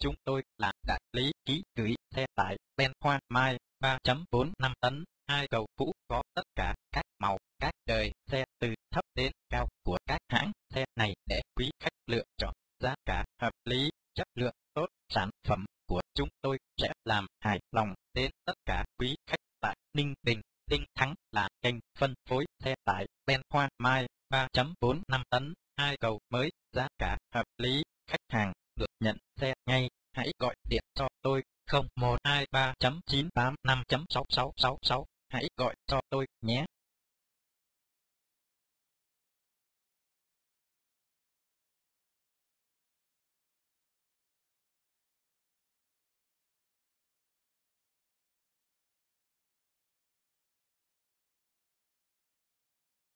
chúng tôi là đại lý ký gửi xe tải Ben Hoa Mai 3.45 tấn, 2 cầu cũ có tất cả các màu, các đời xe từ thấp đến cao của các hãng xe này để quý khách lựa chọn. Giá cả hợp lý, chất lượng tốt, sản phẩm của chúng tôi sẽ làm hài lòng đến tất cả quý khách tại Ninh Bình. Tinh Thắng là kênh phân phối xe tải Ben Hoa Mai 3.45 tấn, 2 cầu mới, giá cả hợp lý, khách hàng được nhận xe ngay. Hãy gọi điện cho tôi 0123.985.6666. Hãy gọi cho tôi nhé.